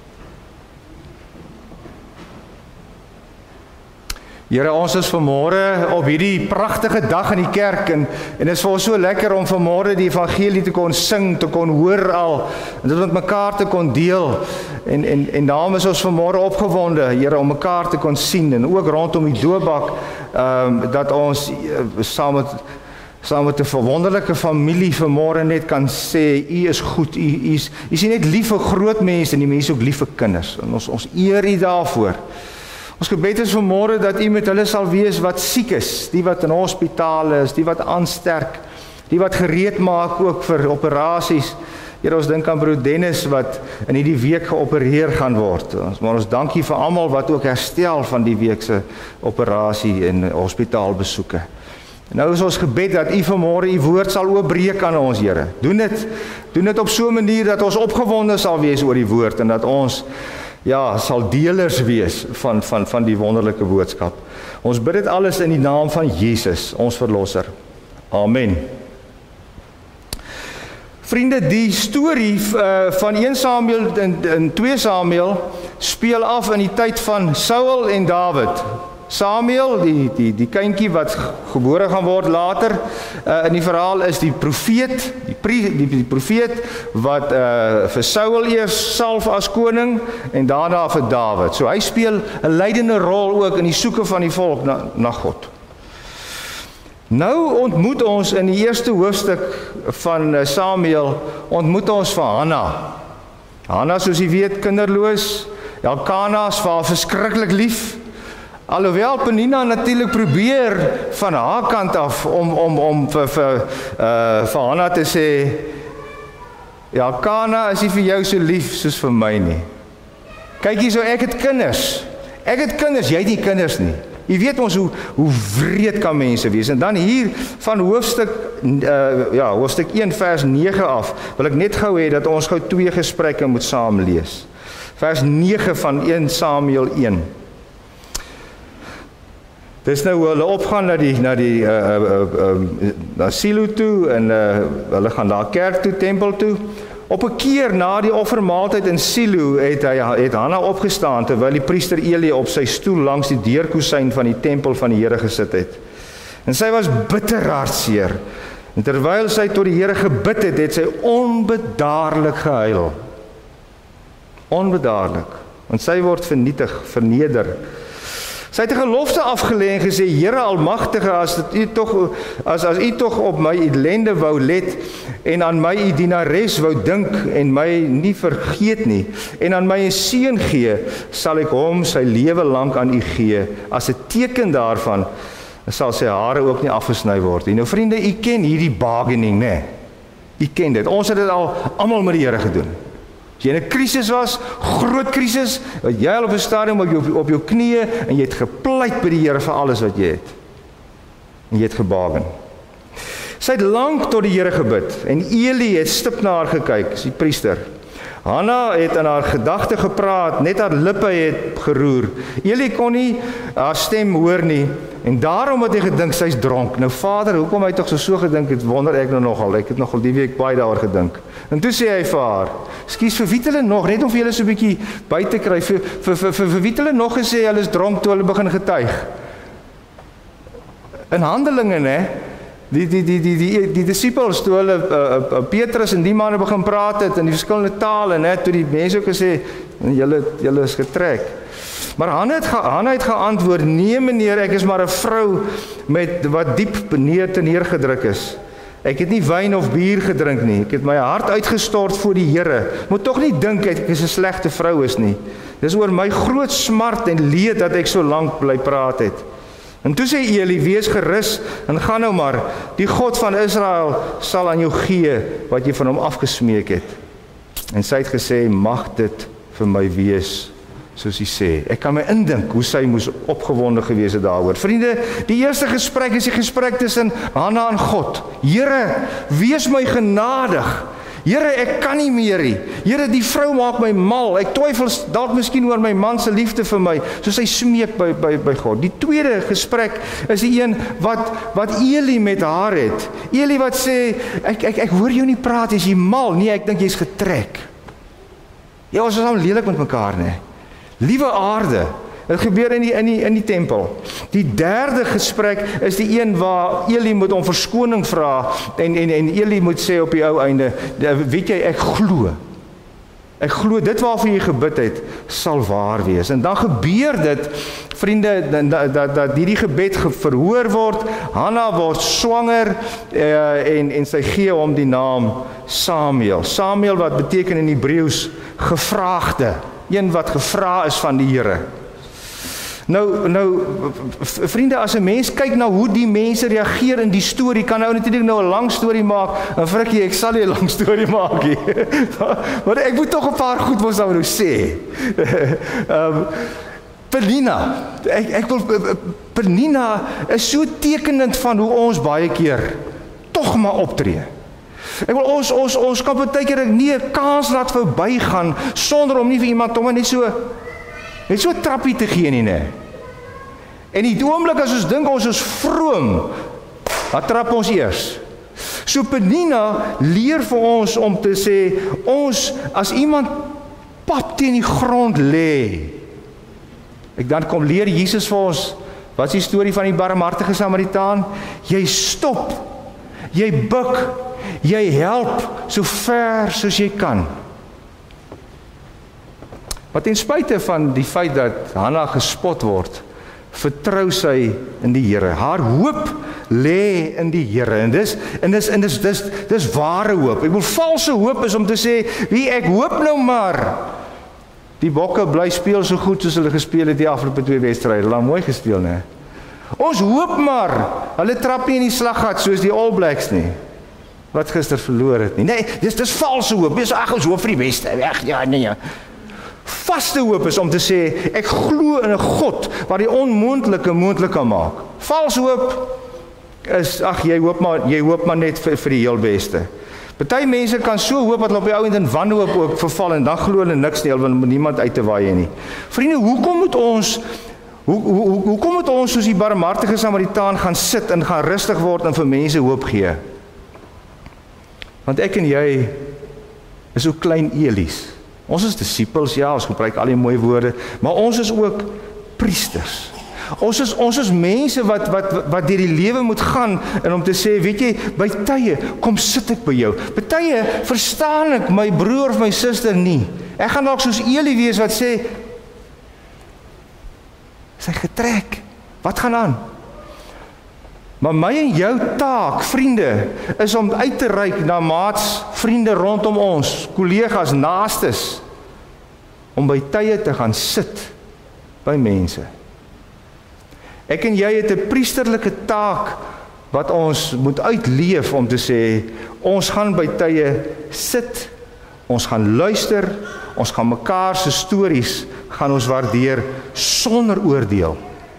Here, ons is vanmôre op hierdie pragtige dag in die kerk, en, en dit is vir ons so lekker om vanmôre die evangelie te kon sing, te kon hoor al, en dit met mekaar te kon deel, en, en, en daarom is ons vanmôre opgewonde, Here, om mekaar te kon sien, en ook rondom die doopbak, um, dat ons uh, saam met, saam met 'n verwonderlike familie vanmôre net kan sê, U is goed, U, U is, U is nie net lief vir groot mense, en die mense ook lief vir kinders, en ons, ons eer U daarvoor. Ons gebed is vanmôre dat U met hulle sal wees wat siek is, die wat in hospitale is, die wat aansterk, die wat gereed maak ook vir operasies. Here, ons dink aan broer Dennis wat in hierdie week geopereer gaan word. Ons maar ons dankie vir almal wat ook herstel van die week se operasie en hospitaalbesoeke. Nou is ons gebed dat U vanmôre U woord sal oopbreek aan ons, Here. Doen dit, doen dit op so 'n manier dat ons opgewonde sal wees oor die woord, en dat ons ja, sal delers wees van, van, van die wonderlike boodskap. Ons bid dit alles in die naam van Jesus, ons verlosser. Amen. Vriende, die storie uh, van een Samuel en, en twee Samuel speel af in die tyd van Saul en Dawid. Samuel, die, die, die kindjie wat gebore gaan word later, uh, in die verhaal is die profeet, die, die, die, die profeet wat uh, vir Saul eers salf as koning en daarna vir Dawid. So hy speel 'n leidende rol ook in die soeke van die volk na, na God. Nou ontmoet ons in die eerste hoofstuk van Samuel, ontmoet ons vir Hanna. Hanna, soos jy weet, kinderloos, Elkana is vir haar verskriklik lief. Alhoewel Penina natuurlik probeer van haar kant af om om om vir vir uh, vir Hanna te sê, ja, Elkana is nie vir jou so lief soos vir my nie. Kyk hier, so ek het kinders. Ek het kinders, jy het nie kinders nie. Jy weet ons hoe hoe wreed kan mense wees. En dan hier van hoofstuk uh, ja, hoofstuk een vers nege af, wil ek net gou hê dat ons gou twee gesprekke moet saam lees. Vers nege van een Samuel een. Dis nou hoe hulle opgaan na die na die uh, uh, uh, na Silo toe, en uh, hulle gaan daar kerk toe, tempel toe. Op 'n keer na die offermaaltyd in Silo het hy het Hanna opgestaan terwyl die priester Eli op sy stoel langs die deurkusyn van die tempel van die Here gesit het. En sy was bitter hartseer. En terwyl sy tot die Here gebid het, het sy onbedaarlik gehuil. Onbedaarlik, want sy word vernietig, verneder. Sy het 'n gelofte afgelê en gesê, Here Almagtige, as dit u tog as as u tog op my ellende wou let en aan my u dienares wou dink en my nie vergeet nie en aan my 'n seun gee, sal ek hom sy lewe lank aan u gee. As 'n teken daarvan sal sy hare ook nie afgesny word nie. Nou vriende, u ken hierdie bargaining, né? U ken dit. Ons het dit al almal met die Here gedoen. As jy in 'n krisis was, groot krisis, wat jy al op 'n stadium op jou, op jou knieë en jy het gepleit by die Here vir alles wat jy het. En jy het gebargain. Sy het lank tot die Here gebid en Eli het stip na haar gekyk, as die priester. Hanna het in haar gedagte gepraat, net haar lippe het geroer. Eli kon nie haar stem hoor nie, en daarom het hy gedink, sy's dronk. Nou vader, hoekom hy toch so so gedink het, wonder ek nou nogal, ek het nogal die week baie daaroor gedink. En toe sê hy vir haar, skus, vir wie het hulle nog, net om vir julle so 'n bietjie by te kry, vir, vir, vir, vir, vir wie het hulle nog gesê, hulle is dronk toe hulle begin getuig. In Handelinge, né, Die, die, die, die, die, die disciples, toe hulle uh, uh, Petrus en die manne begin praat het in die verskillende tale, ne, toe die mense ook gesê, julle, julle is getrek. Maar Hanna het, ge, Hanna het geantwoord, nee meneer, ek is maar 'n vrou met wat diep neer te neergedruk is. Ek het nie wyn of bier gedrink nie, ek het my hart uitgestort voor die Here. Moet tog nie dink ek is 'n slegte vrou is nie. Dis oor my groot smart en leed dat ek so lank bly praat het. En toe sê Eli, wees gerus en gaan nou maar, die God van Israel sal aan jou gee wat jy van hom afgesmeek het. En sy het gesê, mag dit vir my wees, soos hy sê. Ek kan my indink hoe sy moes opgewonde gewees het daaroor. Vriende, die eerste gesprek is die gesprek tussen Hanna en God. Here, wees my genadig. Here, ek kan nie meer nie. Here, die vrou maak my mal. Ek twyfel dalk miskien oor my man se liefde vir my, soos hy smeek by, by, by God. Die tweede gesprek is die een wat, wat Eli met haar het. Eli wat sê, ek, ek, ek hoor jou nie praat, is jy mal? Nee, ek dink jy's getrek. Ja, ons is al lelik met mekaar, nee. Liewe aarde, dit gebeur in die, in die, in die tempel. Die derde gesprek is die een waar Eli moet om verskoning vra en, en, en Eli moet sê op die ou einde, weet jy, ek glo. Ek glo, dit waarvoor jy gebid het, sal waar wees. En dan gebeur dit, vriende, dat, dat, dat hierdie gebed verhoor word, Hanna word swanger uh, en, en sy gee hom die naam Samuel. Samuel wat beteken in Hebreëus gevraagde, een wat gevra is van die Here. Nou, nou, vriende, as 'n mens kyk na hoe die mense reageer in die storie, kan nou natuurlik nou 'n lang storie maak, en Frikkie, ek sal nie 'n lang storie maak nie. Maar ek moet tog 'n paar goed mos nou sê. um, Penina, ek, ek wil, Penina is so tekenend van hoe ons baie keer tog maar optree. Ek wil ons, ons, ons kan baie keer nie 'n kans laat verbygaan, sonder om nie vir iemand om net so Net so 'n trappie te gee nie, nee. En die oomblik as ons dink ons is vroom, dan trap ons eers. So Penina leer vir ons om te sê, ons, as iemand pap teen die grond lê, ek dan kom leer Jesus vir ons, wat is die storie van die barmhartige Samaritaan? Jy stop, jy buk, jy help, so ver soos jy kan. Maar ten spyte van die feit dat Hanna gespot word, vertrou sy in die Here. Haar hoop lê in die Here. En dis en dis en dis dis dis ware hoop. Ek bedoel valse hoop is om te sê, wie ek hoop nou maar. Die Bokke bly speel so goed soos hulle gespeel het die afgelope twee wedstryde. Hulle het mooi gespeel, né? Ons hoop maar. Hulle trap nie in die slaggat soos die All Blacks nie. Wat gister verloor het nie. Nee, dis dis valse hoop. Dis ag ons hoop vir die beste. Ag ja, nee ja. Vaste hoop is om te sê, ek glo in 'n God wat die onmoontlike moontlik kan maak. Vals hoop is, ag jy hoop maar, jy hoop maar net vir, vir die heel beste. Party mense kan so hoop dat hulle op die ou end in wanhoop ook verval en dan glo hulle niks nie, hulle wil niemand uit te waai nie. Vriende, hoekom moet ons hoe hoe hoekom moet ons soos die barmhartige Samaritaan gaan sit en gaan rustig word en vir mense hoop gee? Want ek en jy is so klein Elies. Ons is disippels, ja, ons gebruik al die mooi woorde, maar ons is ook priesters. Ons is ons is mense wat wat wat deur die lewe moet gaan en om te sê, weet jy, by tye kom sit ek by jou. By tye verstaan ek my broer of my suster nie. Ek gaan dalk soos Eli wees wat sê, sy getrek. Wat gaan aan? Maar my en jou taak, vriende, is om uit te reik na maats, vriende rondom ons, kollegas, naastes, om by tye te gaan sit by mense. Ek en jy het 'n priesterlike taak wat ons moet uitleef om te sê, ons gaan by tye sit, ons gaan luister, ons gaan mekaar se stories gaan ons waardeer sonder oordeel.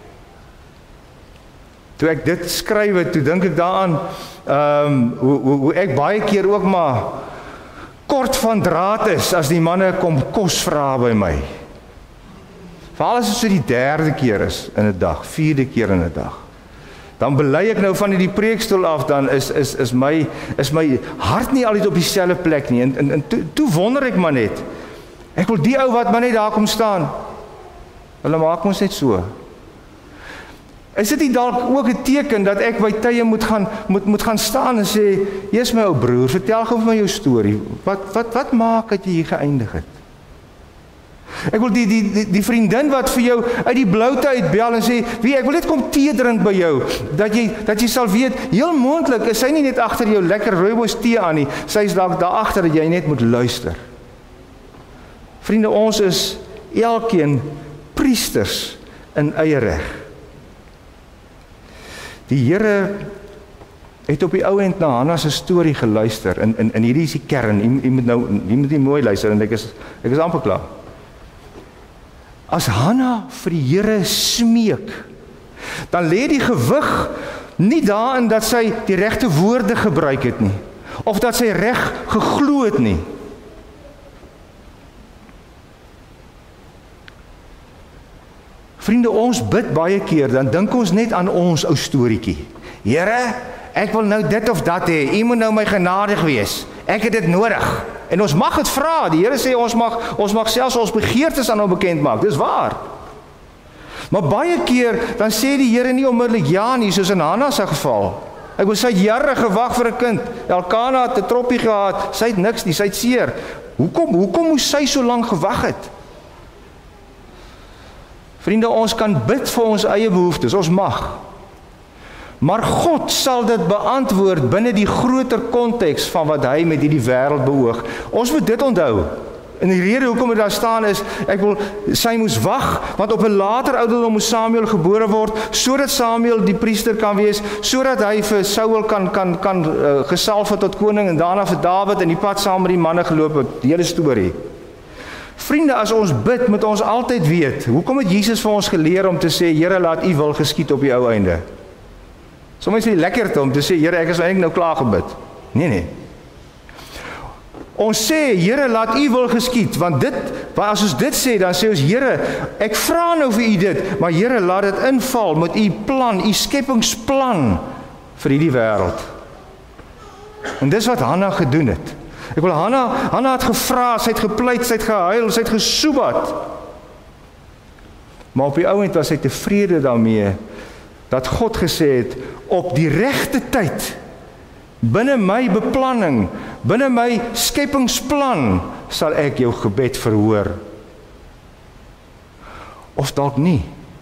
Toe ek dit skryf, toe dink ek daaraan, um, hoe, hoe, hoe ek baie keer ook maar kort van draad is as die manne kom kos vra by my. Veral as dit so die derde keer is in 'n dag, vierde keer in 'n dag. Dan bely ek nou van die preekstoel af, dan is is is my is my hart nie altyd op dieselfde plek nie. En en, en toe, toe wonder ek maar net. Ek wil die ou wat maar net daar kom staan. Hulle maak ons net so. Is dit nie dalk ook 'n teken dat ek by tye moet gaan moet moet gaan staan en sê, "Jy's my ou broer, vertel gou vir my jou storie. Wat wat wat maak dat jy hier geëindig het?" Ek wil die die die, die vriendin wat vir jou uit die bloute uitbel en sê, "Wie, ek wil net kom tee drink by jou." Dat jy dat jy sal weet, heel moontlik is sy nie net agter jou lekker rooibos tee aan nie. Sy is dalk daar agter dat jy net moet luister. Vriende, ons is elkeen priesters in eie reg. Die Here het op die ou end na Hanna se storie geluister, en in in hierdie is die kern. Jy, jy moet nou jy moet nie mooi luister en ek is ek is amper klaar. As Hanna vir die Here smeek, dan lê die gewig nie daarin dat sy die regte woorde gebruik het nie, of dat sy reg geglo het nie. Vriende, ons bid baie keer, dan dink ons net aan ons ou storieetjie. Here, ek wil nou dit of dat hê, U moet nou my genadig wees, ek het dit nodig. En ons mag het vra, die Here sê ons mag, ons mag selfs ons begeertes aan hom bekend maak, dis waar. Maar baie keer, dan sê die Here nie onmiddellik ja nie, soos in Hanna se geval. Ek wil sy jare gewag vir 'n kind, Elkana het 'n troppie gehad, sy het niks nie, sy het seer. Hoekom, hoekom moes sy so lank gewag het? Vriende, ons kan bid vir ons eie behoeftes, ons mag. Maar God sal dit beantwoord binne die groter konteks van wat hy met hierdie wêreld beoog. Ons moet dit onthou. En die rede hoekom dit daar staan is, ek wil, sy moes wag, want op 'n later ouderdom moes Samuel gebore word, sodat Samuel die priester kan wees, sodat hy vir Saul kan, kan, kan uh, gesalf het tot koning, en daarna vir Dawid, en die pad saam met die manne geloop het, die hele storie. Vriende, as ons bid, moet ons altyd weet, hoekom het Jesus vir ons geleer om te sê, Here, laat U wil geskied op die ou einde? Sommige is lekker te om te sê, Here, ek is eintlik nou klaar gebid. Nee, nee. Ons sê, Here, laat U wil geskied, want dit, want as ons dit sê, dan sê ons, Here, ek vra nou vir U dit, maar Here, laat dit inval met U plan, U skepingsplan vir hierdie wêreld. En dis wat Hanna gedoen het. Ek wil, Hanna, Hanna het gevra, sy het gepleit, sy het gehuil, sy het gesoebat. Maar op die ou end was sy tevrede daarmee, dat God gesê het, op die regte tyd, binne my beplanning, binne my skepingsplan, sal ek jou gebed verhoor. Of dalk nie.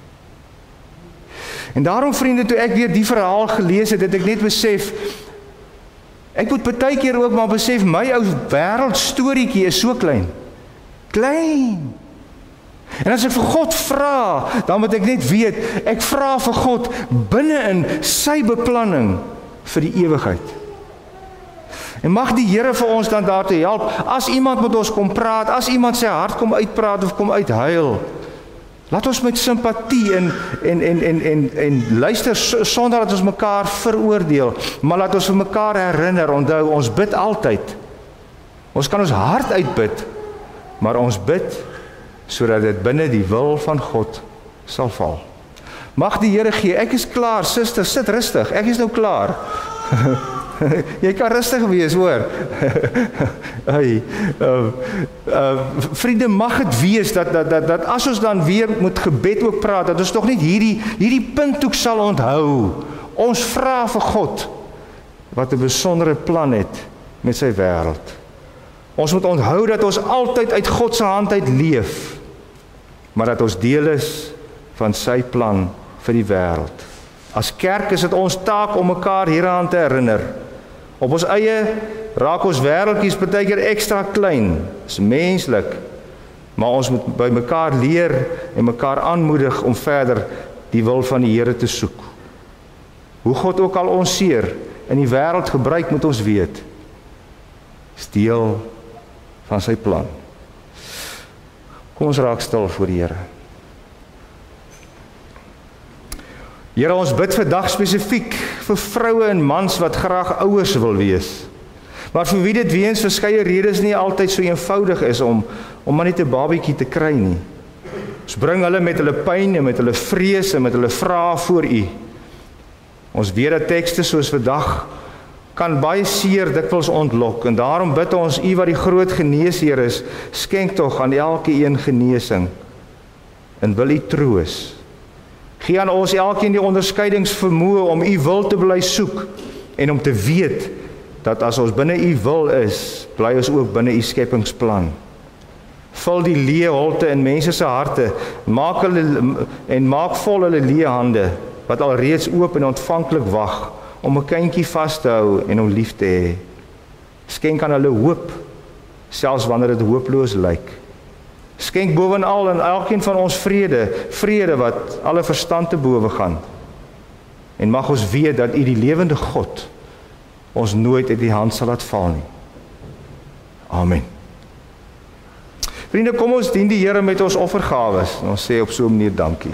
En daarom, vriende, toe ek weer die verhaal gelees het, het ek net besef, ek moet partykeer ook maar besef, my ou wêreldstorieetjie is so klein. Klein. En as ek vir God vra, dan moet ek net weet, ek vra vir God binne in sy beplanning vir die ewigheid. En mag die Here vir ons dan daartoe help, as iemand met ons kom praat, as iemand sy hart kom uitpraat of kom uithuil, laat ons met simpatie en, en, en, en, en, en luister sonder dat ons mekaar veroordeel, maar laat ons vir mekaar herinner, onthou, ons bid altyd. Ons kan ons hart uitbid, maar ons bid sodat dit binne die wil van God sal val. Mag die Here gee, ek is klaar, suster, sit rustig, ek is nou klaar. Jy kan rustig wees, hoor. Hey, uh, uh, vriende, mag het wees dat, dat, dat, dat as ons dan weer met gebed ook praat, dat ons toch niet hierdie, hierdie punt ook sal onthou. Ons vra vir God, wat 'n besondere plan het met sy wêreld. Ons moet onthou dat ons altyd uit God se hand uit leef, maar dat ons deel is van sy plan vir die wêreld. As kerk is dit ons taak om mekaar hieraan te herinner. Op ons eie raak ons wêreldjies partykeer ekstra klein, is menslik, maar ons moet by mekaar leer en mekaar aanmoedig om verder die wil van die Here te soek. Hoe God ook al ons seer in die wêreld gebruik, moet ons weet, is deel van sy plan. Kom ons raak stil voor die Here. Here, ons bid vandag spesifiek vir vroue en mans wat graag ouers wil wees, Maar vir wie dit weens verskeie redes nie altyd so eenvoudig is om, om maar net 'n babietjie te kry nie. Ons bring hulle met hulle pyn en met hulle vrees en met hulle vrae voor U. Ons weet dat tekste soos vandag kan baie seer dikwels ontlok, en daarom bid ons U wat die groot geneesheer is, skenk tog aan elke een genesing, en wil U troos. Gee aan ons elkeen die onderskeidingsvermoë om U wil te bly soek, en om te weet, dat as ons binne U wil is, bly ons ook binne U skepingsplan. Vul die leë holte in mense se harte, maak hulle, en maak vol hulle leë hande, wat al reeds oop en ontvanklik wag, om 'n kindjie vas te hou en om lief te hê. Skenk aan hulle hoop, selfs wanneer dit hooploos lyk. Skenk bovenal aan elkeen van ons vrede, vrede wat alle verstand te bowe gaan. En mag ons weet dat U die lewende God ons nooit uit die hand sal laat val nie. Amen. Vriende, kom ons dien die Here met ons offergawes, en ons sê op so 'n manier dankie.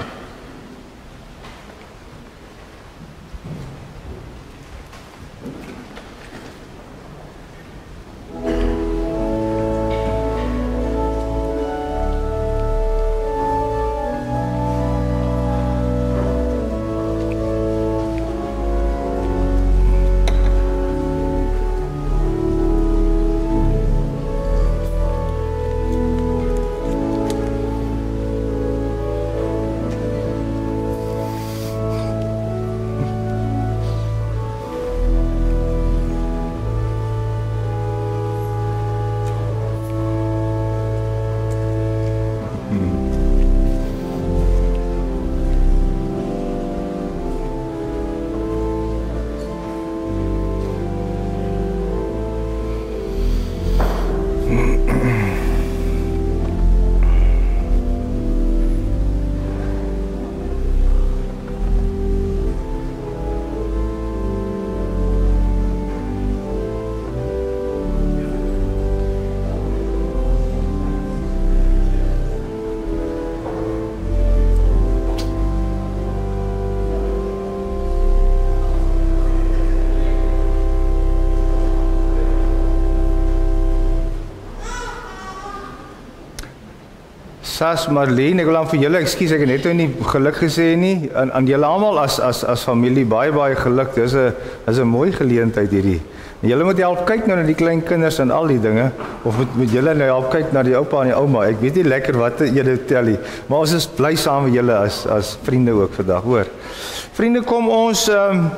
Sas, Marlene, ek wil aan vir julle, ekskuus, ek het net nou nie geluk gesê nie, aan, aan julle almal as, as, as familie, baie, baie geluk, dis 'n is 'n mooi geleentheid hierdie. En julle moet help kyk nou na die klein kinders en al die dinge, of moet, moet julle nou help kyk na die oupa en die ouma, ek weet nie lekker wat julle tel nie, maar ons is bly saam met julle as, as vriende ook vandag, hoor. Vriende, kom ons, um,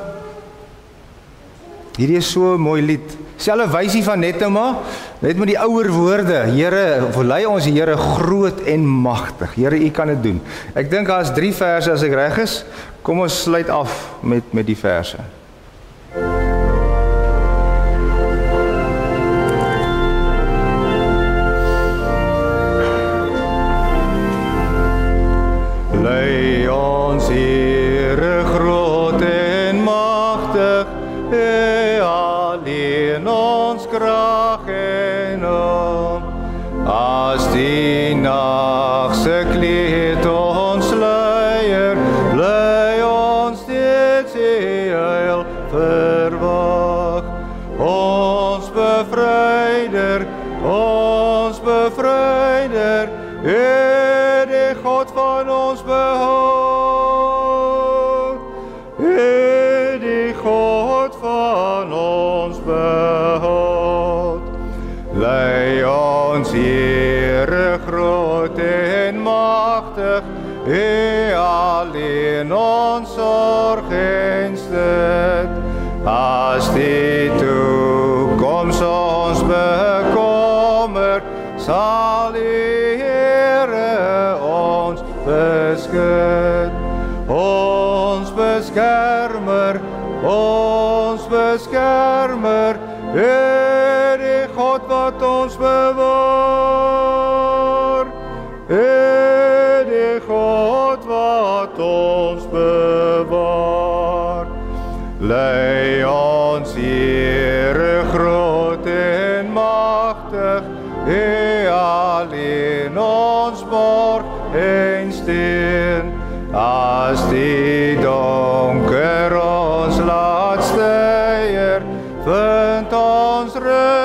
hierdie is so 'n mooi lied, selfe wysie van net nou maar, net met die ouer woorde, Here, verlei ons die Here groot en magtig. Here, U kan dit doen. Ek dink daar is drie verse as ek reg is. Kom ons sluit af met met die verse. Lei ons Here groot en magtig, U alleen ons krag en hulp. As die nag se kleed ons sluier, lei ons steeds U heil verwag. Ons bevryder, ons bevryder, U die God van ons behoud. U die God van ons behoud. Lei ons Here groot en magtig, U alleen ons sorg en steun. As die toekoms ons bekommer, sal die Here ons beskud. Ons beskermer, ons beskermer, U die God wat ons bewaar. U die God wat ons bewaar. Lei ons Here groot en magtig, U alleen ons borg en steun. As die donker ons laat steier, vind ons rus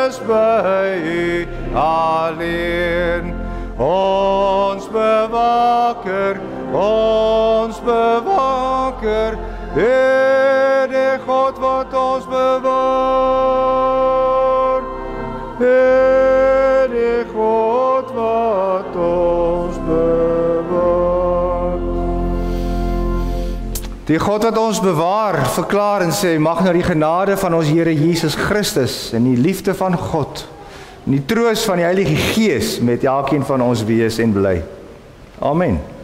by U alleen. Ons bewaker, ons bewaker, Heer die God wat ons bewaar. Heer die God wat ons bewaar. Die God wat ons bewaar, verklaar en sê, mag nou die genade van ons Here Jesus Christus en die liefde van God en die troos van die Heilige Gees met elkeen van ons wees en bly. Amen.